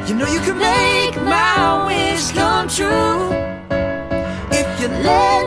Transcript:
You know you can make my wish come true if you let